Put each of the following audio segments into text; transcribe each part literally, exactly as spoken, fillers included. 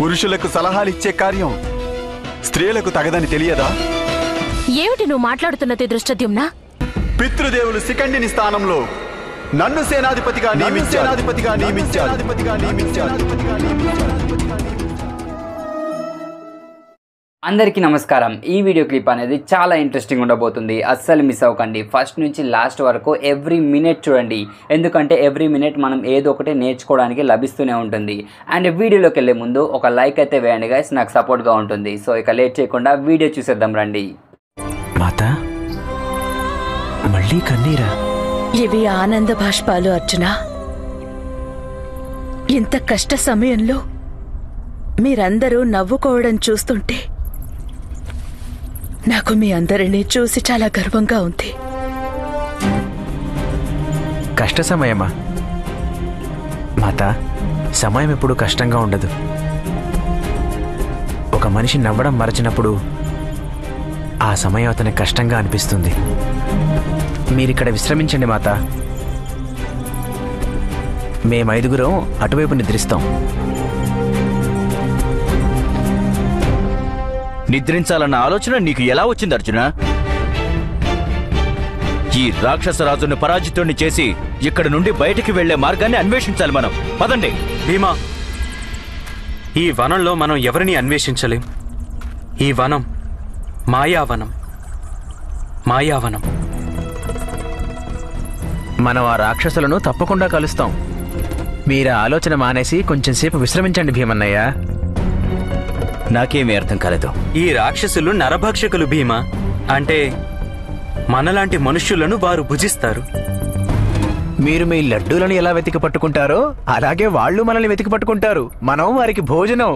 పురుషులకు సలహాలిచ్చే కార్యం స్త్రీలకు తగదని తెలియదా? ఏమిటి నువ్వు మాట్లాడుతున్నది దృష్టద్యుమ్న? పితృదేవులు శిఖండిని స్థానంలో నన్ను సేనాధిపతిగా సేనాధిపతిగా నియమించారు. అందరికీ నమస్కారం. ఈ వీడియో క్లిప్ అనేది చాలా ఇంట్రెస్టింగ్ ఉండబోతుంది, అస్సలు మిస్ అవ్వకండి. ఫస్ట్ నుంచి లాస్ట్ వరకు ఎవ్రీ మినిట్ చూడండి, ఎందుకంటే ఎవ్రీ మినిట్ మనం ఏదో ఒకటి నేర్చుకోవడానికి లభిస్తూనే ఉంటుంది. అండ్ వీడియోలోకి వెళ్ళే ముందు ఒక లైక్ అయితే వేయండి గైస్, నాకు సపోర్ట్గా ఉంటుంది. సో ఇక లేట్ చేయకుండా వీడియో చూసేద్దాం రండి. మాతా, మళ్ళీ కన్నీరా? ఇవి ఆనంద బాష్పాలు అర్జున. ఇంత కష్ట సమయంలో మీరందరూ నవ్వుకోవడం చూస్తుంటే నాకు మీ అందరినీ చూసి చాలా గర్వంగా ఉంది. కష్ట సమయమా? మాతా, సమయం ఎప్పుడు కష్టంగా ఉండదు. ఒక మనిషి నవ్వడం మరచినప్పుడు ఆ సమయం అతనికి కష్టంగా అనిపిస్తుంది. మీరిక్కడ విశ్రమించండి మాతా. మేమైదుగురం అటువైపు నిద్రిస్తాం. నిద్రించాలన్న ఆలోచన నీకు ఎలా వచ్చింది అర్జున? ఈ రాక్షస రాజును పరాజితుణ్ణి చేసి ఇక్కడ నుండి బయటికి వెళ్లే మార్గాన్ని అన్వేషించాలి మనం. పదండి. భీమా, ఈ వనంలో మనం ఎవరిని అన్వేషించలేం. ఈ వనం మాయావనం. మాయావనం. మనం ఆ రాక్షసులను తప్పకుండా కలుస్తాం. మీరు ఆలోచన మానేసి కొంచెంసేపు విశ్రమించండి భీమన్నయ్య. నాకేమీ అర్థం కాలేదు. ఈ రాక్షసులు నరభక్షకులు భీమా. అంటే మనలాంటి మనుష్యులను వారు భుజిస్తారు. మీరు మీ లడ్డూలను ఎలా వెతికి పట్టుకుంటారో అలాగే వాళ్ళు మనల్ని వెతికి పట్టుకుంటారు. మనం వారికి భోజనం.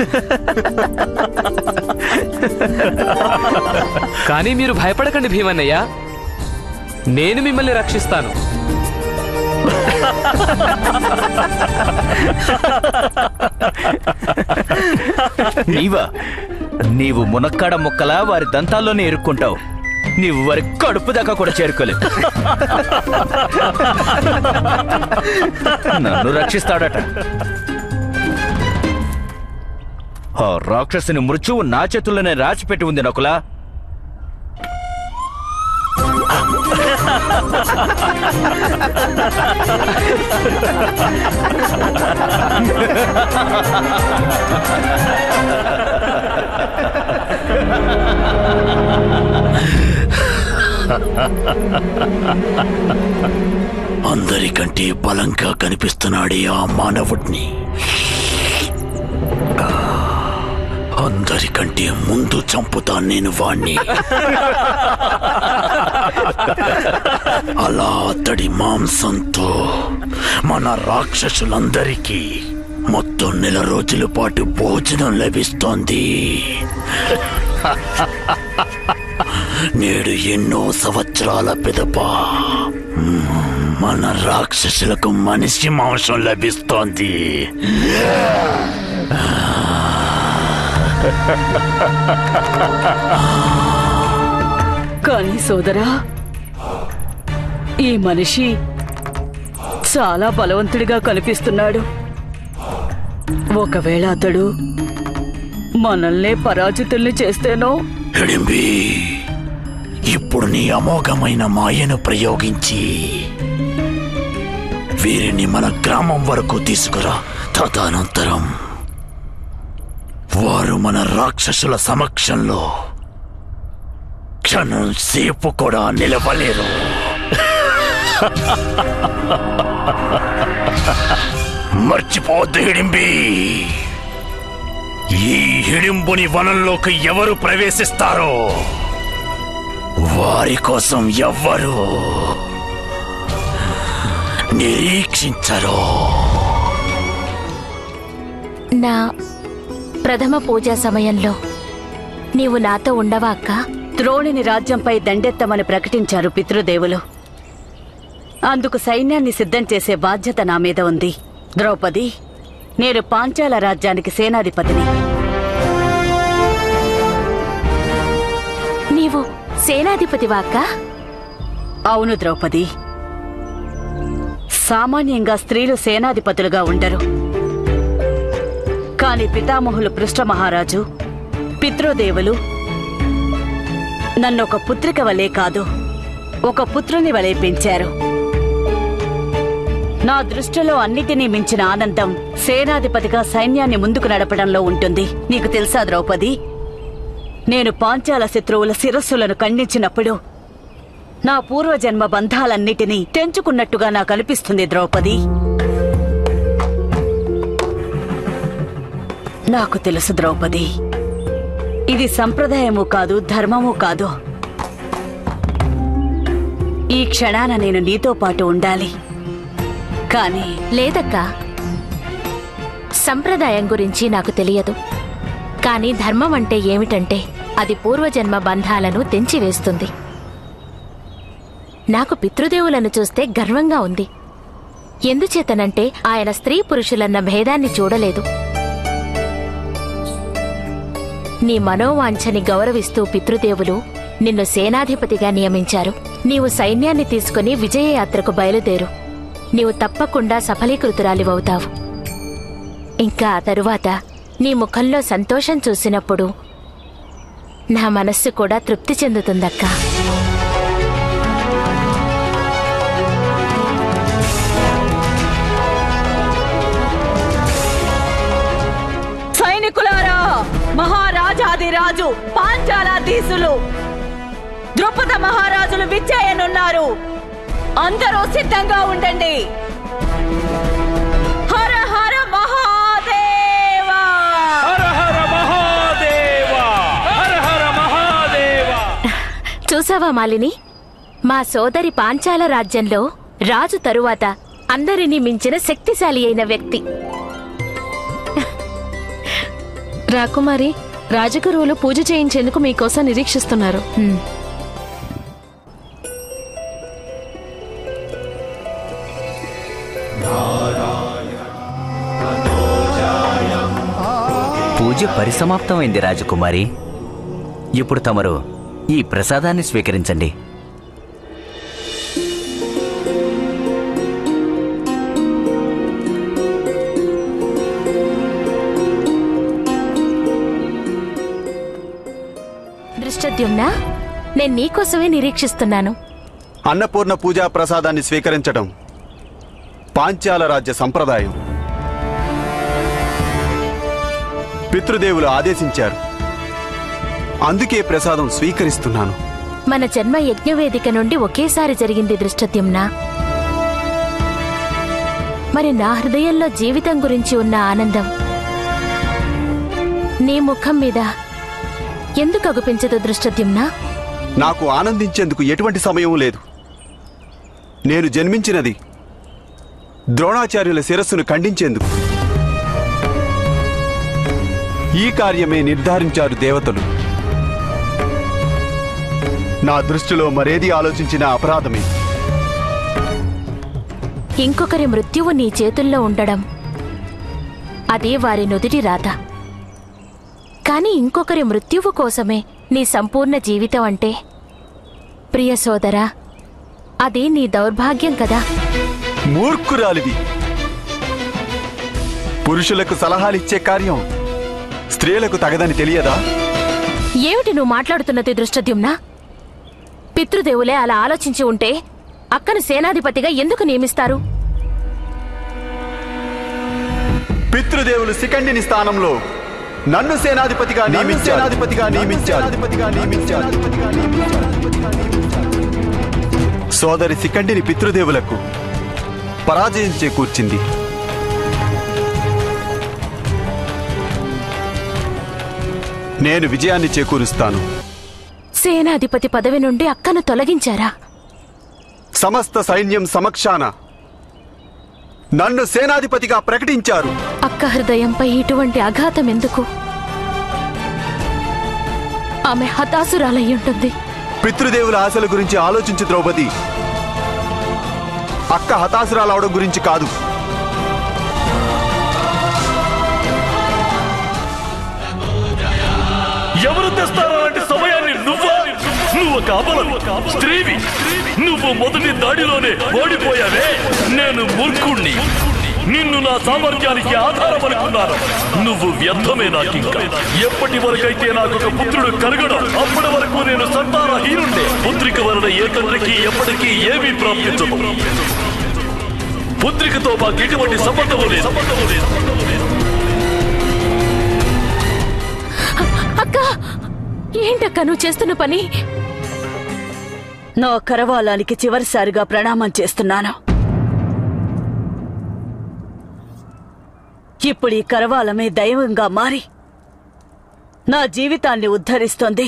కానీ మీరు భయపడకండి భీమన్నయ్య, నేను మిమ్మల్ని రక్షిస్తాను. నీవా? నీవు మునక్కాడ ముక్కలా వారి దంతాల్లోనే ఇరుక్కుంటావు. నీవు వారి కడుపు దాకా కూడా చేరుకోలేవు. నన్ను రక్షిస్తాడట. ఆ రాక్షసుని మృత్యువు నా చేతుల్లోనే రాచిపెట్టి ఉంది నకులా. అందరికంటే బలంగా కనిపిస్తున్నాడే ఆ మానవుడిని అందరికంటే ముందు చంపుతా నేను వాణ్ణి. అలా అతడి మాంసంతో మన రాక్షసులందరికీ మొత్తం నెల రోజుల పాటు భోజనం లభిస్తోంది. నేడు ఎన్నో సంవత్సరాల పిదప మన రాక్షసులకు మనిషి మాంసం లభిస్తోంది. కానీ సోదరా, ఈ మనిషి చాలా బలవంతుడిగా కనిపిస్తున్నాడు. ఒకవేళ అతడు మనల్నే పరాజితుల్ని చేస్తేనో? హిడింబి, ఇప్పుడు నీ అమోఘమైన మాయను ప్రయోగించి వీరిని మన గ్రామం వరకు తీసుకురా. తదనంతరం వారు మన రాక్షసుల సమక్షంలో క్షణం సేపు కూడా నిలవలేరు. మర్చిపోద్దు హిడింబి, ఈ హిడింబుని వనంలోకి ఎవరు ప్రవేశిస్తారో వారి కోసం ఎవ్వరు నిరీక్షించరు. నా ప్రథమ పూజా సమయంలో నీవు నాతో ఉండవా అక్క? ద్రోణుని రాజ్యంపై దండెత్తమని ప్రకటించారు పితృదేవులు. అందుకు సైన్యాన్ని సిద్ధం చేసే బాధ్యత నా మీద ఉంది. ద్రౌపది, నేను పాంచాల రాజ్యానికి సేనాధిపతిని. నీవు సేనాధిపతివా అక్క? అవును ద్రౌపది. సామాన్యంగా స్త్రీలు సేనాధిపతులుగా ఉండరు. కాని పితామహులు పృష్ఠ మహారాజు, పితృదేవులు నన్నొక పుత్రిక వలె కాదు, ఒక పుత్రుని వలె పెంచారు. నా దృష్టిలో అన్నిటినీ మించిన ఆనందం సేనాధిపతిగా సైన్యాన్ని ముందుకు నడపడంలో ఉంటుంది. నీకు తెలుసా ద్రౌపది, నేను పాంచాల శత్రువుల శిరస్సులను ఖండించినప్పుడు నా పూర్వజన్మ బంధాలన్నిటినీ తెంచుకున్నట్టుగా నాకు అనిపిస్తుంది ద్రౌపది. నాకు తెలుసు ద్రౌపది, ఇది సంప్రదాయము కాదు, ధర్మము కాదు. ఈ క్షణాన నేను నీతో పాటు ఉండాలి. కానీ లేదక్కా, సంప్రదాయం గురించి నాకు తెలియదు. కానీ ధర్మం అంటే ఏమిటంటే అది పూర్వజన్మ బంధాలను తెంచివేస్తుంది. నాకు పితృదేవులను చూస్తే గర్వంగా ఉంది. ఎందుచేతనంటే ఆయన స్త్రీ పురుషులన్న భేదాన్ని చూడలేదు. నీ మనోవాంఛని గౌరవిస్తూ పితృదేవులు నిన్ను సేనాధిపతిగా నియమించారు. నీవు సైన్యాన్ని తీసుకుని విజయయాత్రకు బయలుదేరు. నీవు తప్పకుండా సఫలీకృతురాలివవుతావు. ఇంకా ఆ తరువాత నీ ముఖంలో సంతోషం చూసినప్పుడు నా మనస్సు కూడా తృప్తి చెందుతుందక్కా. సైనికులారా, మహారాజాదిరాజు పాంచాలాధీశులు ద్రుపద మహారాజులు విచ్చేయనున్నారు. అందరూ సిద్ధంగా ఉండండి. హర హర మహాదేవా! హర హర మహాదేవా! హర హర మహాదేవా! చూసావా మాలిని, మా సోదరి పాంచాల రాజ్యంలో రాజు తరువాత అందరినీ మించిన శక్తిశాలి అయిన వ్యక్తి. రాకుమారి, రాజగురువులు పూజ చేయించేందుకు మీకోసం నిరీక్షిస్తున్నారు. పూజ పరిసమాప్తమైంది రాజకుమారి. ఇప్పుడు తమరు ఈ ప్రసాదాన్ని స్వీకరించండి. దృష్టద్యుమ్నా, నేను నీకోసమే నిరీక్షిస్తున్నాను. అన్నపూర్ణ పూజా ప్రసాదాన్ని స్వీకరించడం పాంచాల రాజ్య సంప్రదాయం. పితృదేవులు ఆదేశించారు, అందుకే ప్రసాదం స్వీకరిస్తున్నాను. మన జన్మ యజ్ఞవేదిక నుండి ఒకేసారి జరిగింది దృష్టద్యుమ్నా. మరి నా హృదయంలో జీవితం గురించి ఉన్న ఆనందం నీ ముఖం మీద ఎందుకు అగుపించదు దృష్టద్యుమ్నా? నాకు ఆనందించేందుకు ఎటువంటి సమయం లేదు. నేను జన్మించినది ద్రోణాచార్యుల శిరస్సును ఖండించేందుకు. ఈ కార్యమే నిర్ధారించారు దేవతలు. నా దృష్టిలో మరేది ఆలోచించిన అపరాధమే. ఇంకొకరి మృత్యువు నీ చేతుల్లో ఉండడం అది వారి నుదిటి రాత. కాని ఇంకొకరి మృత్యువు కోసమే నీ సంపూర్ణ జీవితం అంటే, ప్రియ సోదరా, అది నీ దౌర్భాగ్యం కదా. మూర్ఖురాలివి. పురుషులకు సలహాలిచ్చే కార్యం స్త్రీలకు తగదని తెలియదా? ఏమిటి నువ్వు మాట్లాడుతున్నది దృష్టద్యుమ్నా? పితృదేవులే అలా ఆలోచించి ఉంటే అక్కను సేనాధిపతిగా ఎందుకు నియమిస్తారు? పితృదేవులు శిఖండిని స్థానంలో నన్ను సేనాధిపతిగా నియమించాధిపతిగా నియమించాధిపతిగా సోదరి శిఖండిని పితృదేవులకు పరాజయం చేకూర్చింది. నేను విజయాన్ని చేకూరుస్తాను. సేనాధిపతి పదవి నుండి అక్కను తొలగించారా? సమస్త సైన్యం సమక్షాన నన్ను సేనాధిపతిగా ప్రకటించారు. అక్క హృదయంపై ఇటువంటి ఆఘాతం ఎందుకు? ఆమె హతాసురాలయ్యుంటుంది. పితృదేవుల ఆశల గురించి ఆలోచించు ద్రౌపది. అక్క హతాసురాలవడం గురించి కాదు. ఎవరు తెస్తారో అలాంటి సమయాన్ని నువ్వా? నువ్వు ఒక అబలవి, స్త్రీవి. నువ్వు మొదటి దాడిలోనే ఓడిపోయావే. నేను మూర్ఖుణ్ణి. నిన్ను నా సామర్థ్యానికి ఆధారం అనుకున్నాను. నువ్వు వ్యర్థమే నాకింకా. ఎప్పటి వరకైతే నాకు ఒక పుత్రుడు కలగడం, అప్పటి వరకు నేను సంతానహీనుండే. పుత్రిక వలన ఏ తండ్రికి ఎప్పటికీ ఏమీ ప్రాప్తించదు. పుత్రికతో మాకు ఎటువంటి సంబంధము లేదు. అక్క, ఏంటక్క నువ్వు చేస్తున్న పని? నా కరవాలానికి చివరిసారిగా ప్రణామం చేస్తున్నాను. ఇప్పుడు ఈ కరవాలమే దైవంగా మారి నా జీవితాన్ని ఉద్ధరిస్తోంది.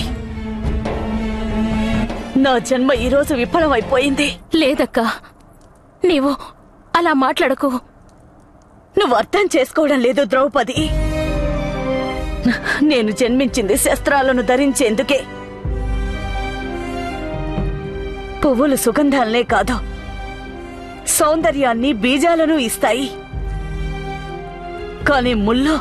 నా జన్మ ఈరోజు విఫలమైపోయింది. లేదక్క, నీవు అలా మాట్లాడకు. నువ్వు అర్థం చేసుకోవడం లేదు ద్రౌపది. నేను జన్మించింది శస్త్రాలను ధరించేందుకే. పువ్వులు సుగంధాలనే కాదు, సౌందర్యాన్ని, బీజాలను ఇస్తాయి. కానీ ముళ్ళు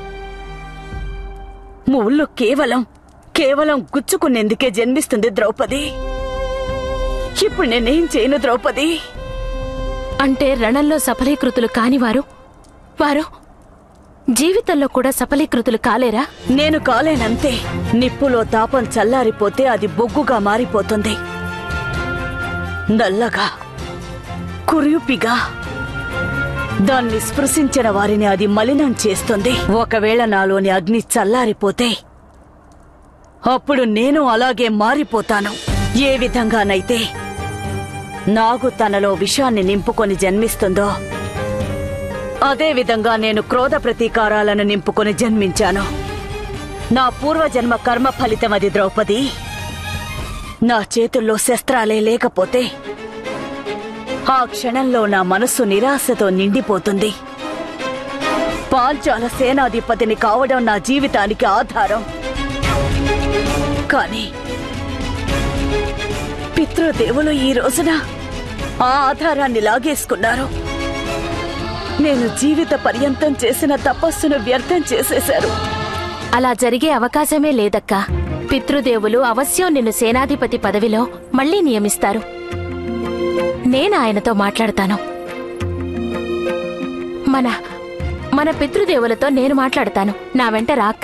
ముళ్ళు కేవలం కేవలం గుచ్చుకునేందుకే జన్మిస్తుంది ద్రౌపది. ఇప్పుడు నేనేం చేయను ద్రౌపది? అంటే రణంలో సఫలీకృతులు కానివారు వారు జీవితంలో కూడా సఫలీకృతులు కాలేరా? నేను కాలేనంతే. నిప్పులో తాపం చల్లారిపోతే అది బొగ్గుగా మారిపోతుంది. నల్లగా, కురూపిగా దాన్ని స్పృశించిన వారిని అది మలినం చేస్తుంది. ఒకవేళ నాలోని అగ్ని చల్లారిపోతే అప్పుడు నేను అలాగే మారిపోతాను. ఏ విధంగానైతే నాగు తనలో విషాన్ని నింపుకొని జన్మిస్తుందో అదే విధంగా నేను క్రోధ ప్రతీకారాలను నింపుకొని జన్మించాను. నా పూర్వజన్మ కర్మ ఫలితం అది ద్రౌపది. నా చేతుల్లో శస్త్రాలే లేకపోతే ఆ క్షణంలో నా మనస్సు నిరాశతో నిండిపోతుంది. పాంచాల సేనాధిపతిని కావడం నా జీవితానికి ఆధారం. కానీ పితృదేవులు ఈ రోజున ఆ ఆధారాన్ని లాగేసుకున్నారు. నేను జీవిత పర్యంతం చేసిన తపస్సును వ్యర్థం చేసేశారు. అలా జరిగే అవకాశమే లేదక్క. పితృదేవులు అవశ్యం నిన్ను సేనాధిపతి పదవిలో మళ్లీ నియమిస్తారు. నేను ఆయనతో మాట్లాడతాను. మన మన పితృదేవులతో నేను మాట్లాడతాను. నా వెంట రాక్క.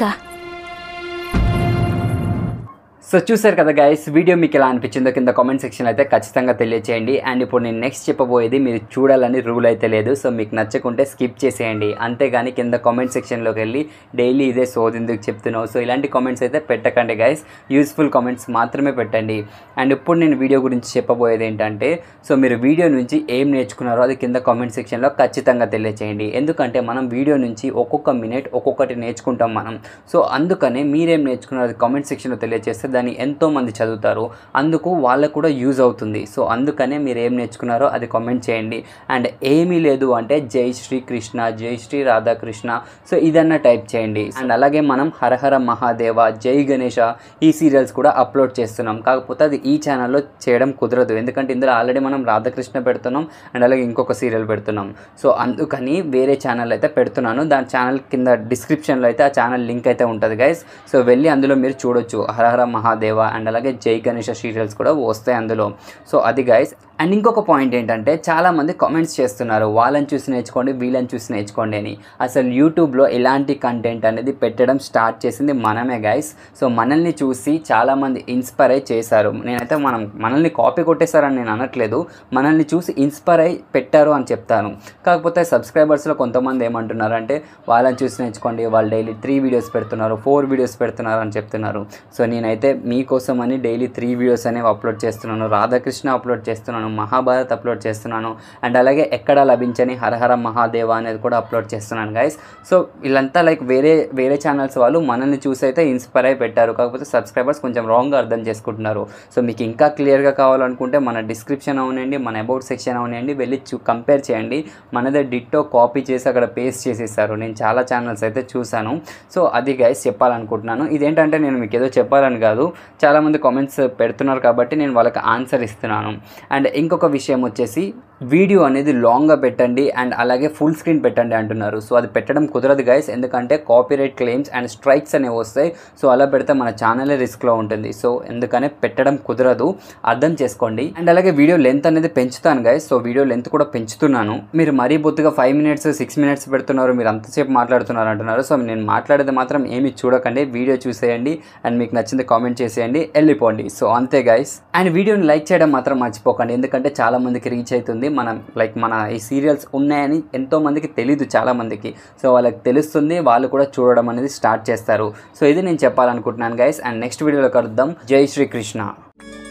సో చూసారు కదా గైస్, వీడియో మీకు ఎలా అనిపించిందో కింద కామెంట్ సెక్షన్ అయితే ఖచ్చితంగా తెలియచేయండి. అండ్ ఇప్పుడు నేను నెక్స్ట్ చెప్పబోయేది మీరు చూడాలని రూల్ అయితే లేదు. సో మీకు నచ్చకుంటే స్కిప్ చేసేయండి. అంతేగాని కింద కామెంట్ సెక్షన్లోకి వెళ్ళి డైలీ ఇదే సోది ఎందుకు చెప్తున్నావు, సో ఇలాంటి కామెంట్స్ అయితే పెట్టకండి గైస్. యూస్ఫుల్ కామెంట్స్ మాత్రమే పెట్టండి. అండ్ ఇప్పుడు నేను వీడియో గురించి చెప్పబోయేది ఏంటంటే, సో మీరు వీడియో నుంచి ఏం నేర్చుకున్నారో అది కింద కామెంట్ సెక్షన్లో ఖచ్చితంగా తెలియచేయండి. ఎందుకంటే మనం వీడియో నుంచి ఒక్కొక్క మినిట్ ఒక్కొక్కటి నేర్చుకుంటాం మనం. సో అందుకనే మీరేం నేర్చుకున్నారో అది కామెంట్ సెక్షన్లో తెలియజేస్తే దాన్ని ఎంతోమంది చదువుతారు, అందుకు వాళ్ళకు కూడా యూజ్ అవుతుంది. సో అందుకనే మీరు ఏం నేర్చుకున్నారో అది కామెంట్ చేయండి. అండ్ ఏమీ లేదు అంటే జై శ్రీ కృష్ణ, జై శ్రీ రాధాకృష్ణ, సో ఇదన్నా టైప్ చేయండి. అండ్ అలాగే మనం హరహర మహాదేవ, జై గణేష ఈ సీరియల్స్ కూడా అప్లోడ్ చేస్తున్నాం. కాకపోతే అది ఈ ఛానల్లో చేయడం కుదరదు, ఎందుకంటే ఇందులో ఆల్రెడీ మనం రాధాకృష్ణ పెడుతున్నాం అండ్ అలాగే ఇంకొక సీరియల్ పెడుతున్నాం. సో అందుకని వేరే ఛానల్ అయితే పెడుతున్నాను. దాని ఛానల్ కింద డిస్క్రిప్షన్లో అయితే ఆ ఛానల్ లింక్ అయితే ఉంటుంది గైస్. సో వెళ్ళి అందులో మీరు చూడొచ్చు. హరహర మహాదేవ అండ్ అలాగే జై గణేష సీరియల్స్ కూడా వస్తాయి అందులో. సో అది గైస్. అండ్ ఇంకొక పాయింట్ ఏంటంటే, చాలామంది కామెంట్స్ చేస్తున్నారు వాళ్ళని చూసి నేర్చుకోండి, వీళ్ళని చూసి నేర్చుకోండి అని. అసలు యూట్యూబ్లో ఇలాంటి కంటెంట్ అనేది పెట్టడం స్టార్ట్ చేసింది మనమే గైస్. సో మనల్ని చూసి చాలామంది ఇన్స్పైర్ అయి చేశారు. నేనైతే మనం మనల్ని కాపీ కొట్టేశారని నేను అనట్లేదు, మనల్ని చూసి ఇన్స్పైర్ అయి పెట్టారు అని చెప్తాను. కాకపోతే సబ్స్క్రైబర్స్లో కొంతమంది ఏమంటున్నారు అంటే, వాళ్ళని చూసి నేర్చుకోండి, వాళ్ళు డైలీ త్రీ వీడియోస్ పెడుతున్నారు, ఫోర్ వీడియోస్ పెడుతున్నారు అని చెప్తున్నారు. సో నేనైతే మీకోసం అని డైలీ త్రీ వీడియోస్ అనేవి అప్లోడ్ చేస్తున్నాను. రాధాకృష్ణ అప్లోడ్ చేస్తున్నాను, మహాభారత్ అప్లోడ్ చేస్తున్నాను అండ్ అలాగే ఎక్కడ లభించని హరహర మహాదేవ అనేది కూడా అప్లోడ్ చేస్తున్నాను గైస్. సో వీళ్ళంతా లైక్ వేరే వేరే ఛానల్స్ వాళ్ళు మనల్ని చూసి అయితే ఇన్స్పైర్ అయి పెట్టారు. కాకపోతే సబ్స్క్రైబర్స్ కొంచెం రాంగ్గా అర్థం చేసుకుంటున్నారు. సో మీకు ఇంకా క్లియర్గా కావాలనుకుంటే మన డిస్క్రిప్షన్ అవునండి, మన అబౌట్ సెక్షన్ అవునండి, వెళ్ళి చూ కంపేర్ చేయండి. మనదే డిట్టో కాపీ చేసి అక్కడ పేస్ట్ చేసేసారు. నేను చాలా ఛానల్స్ అయితే చూశాను. సో అది గైస్ చెప్పాలనుకుంటున్నాను. ఇదేంటంటే నేను మీకు ఏదో చెప్పాలని కాదు, చాలామంది కామెంట్స్ పెడుతున్నారు కాబట్టి నేను వాళ్ళకి ఆన్సర్ ఇస్తున్నాను. అండ్ ఇంకొక విషయం వచ్చేసి, వీడియో అనేది లాంగ్గా పెట్టండి అండ్ అలాగే ఫుల్ స్క్రీన్ పెట్టండి అంటున్నారు. సో అది పెట్టడం కుదరదు గైస్, ఎందుకంటే కాపీరైట్ క్లెయిమ్స్ అండ్ స్ట్రైక్స్ అనేవి వస్తాయి. సో అలా పెడితే మన ఛానలే రిస్క్లో ఉంటుంది. సో ఎందుకనే పెట్టడం కుదరదు, అర్థం చేసుకోండి. అండ్ అలాగే వీడియో లెంత్ అనేది పెంచుతాను గైస్. సో వీడియో లెంత్ కూడా పెంచుతున్నాను. మీరు మరీ బొత్తుగా ఫైవ్ మినిట్స్ సిక్స్ మినిట్స్ పెడుతున్నారు, మీరు అంతసేపు మాట్లాడుతున్నారు అంటున్నారు. సో నేను మాట్లాడేది మాత్రం ఏమి చూడకండి, వీడియో చూసేయండి అండ్ మీకు నచ్చింది కామెంట్ చేసేయండి, వెళ్ళిపోండి. సో అంతే గైస్. అండ్ వీడియోని లైక్ చేయడం మాత్రం మర్చిపోకండి, ఎందుకంటే చాలా మందికి రీచ్ అవుతుంది. మనం లైక్ మన ఈ సీరియల్స్ ఉన్నాయని ఎంతో మందికి తెలీదు, చాలా మందికి. సో వాళ్ళకి తెలుస్తుంది, వాళ్ళు కూడా చూడడం అనేది స్టార్ట్ చేస్తారు. సో ఇది నేను చెప్పాలనుకుంటున్నాను గైస్. అండ్ నెక్స్ట్ వీడియోలో కలుద్దాం. జై శ్రీకృష్ణ.